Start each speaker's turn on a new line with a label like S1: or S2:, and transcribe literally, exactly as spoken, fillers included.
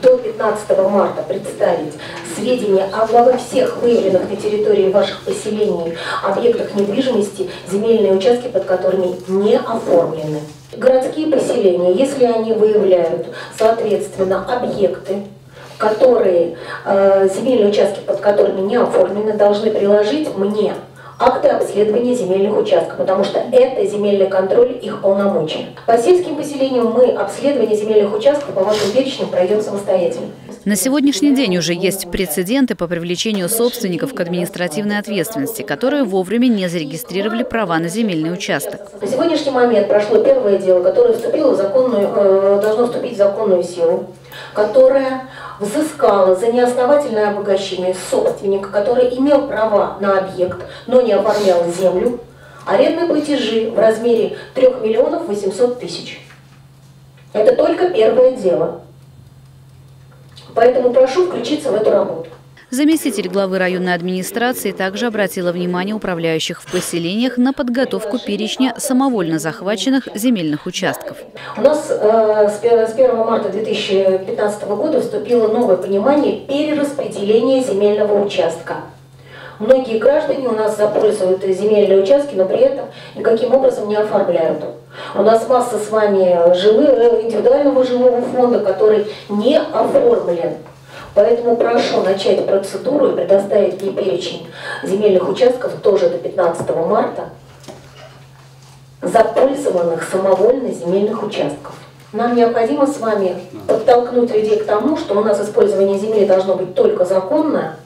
S1: до пятнадцатого марта представить сведения обо всех выявленных на территории ваших поселений объектах недвижимости, земельные участки, под которыми не оформлены. Городские поселения, если они выявляют, соответственно, объекты, которые, э, земельные участки, под которыми не оформлены, должны приложить мне акты обследования земельных участков, потому что это земельный контроль их полномочий. По сельским поселениям мы обследование земельных участков по вашим перечням пройдем самостоятельно.
S2: На сегодняшний день уже есть прецеденты по привлечению собственников к административной ответственности, которые вовремя не зарегистрировали права на земельный участок.
S1: На сегодняшний момент прошло первое дело, которое вступило в законную, э, должно вступить в законную силу, которое взыскало за неосновательное обогащение собственника, который имел права на объект, но не оформлял землю, арендные платежи в размере трёх миллионов восьмисот тысяч. Это только первое дело. Поэтому прошу включиться в эту работу.
S2: Заместитель главы районной администрации также обратила внимание управляющих в поселениях на подготовку перечня самовольно захваченных земельных участков.
S1: У нас э, с первого марта две тысячи пятнадцатого года вступило новое понимание перераспределения земельного участка. Многие граждане у нас запользуют земельные участки, но при этом никаким образом не оформляют. У нас масса с вами жилы, индивидуального жилого фонда, который не оформлен. Поэтому прошу начать процедуру и предоставить мне перечень земельных участков тоже до пятнадцатого марта, запользованных самовольно земельных участков. Нам необходимо с вами подтолкнуть людей к тому, что у нас использование земли должно быть только законное,